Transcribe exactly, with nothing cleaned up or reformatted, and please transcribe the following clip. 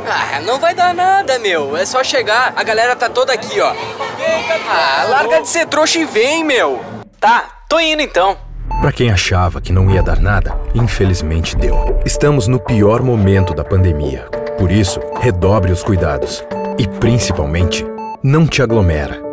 Ah, não vai dar nada, meu. É só chegar. A galera tá toda aqui, ó. Ah, larga de ser trouxa e vem, meu. Tá, tô indo então. Pra quem achava que não ia dar nada, infelizmente deu. Estamos no pior momento da pandemia. Por isso, redobre os cuidados. E, principalmente, não te aglomera.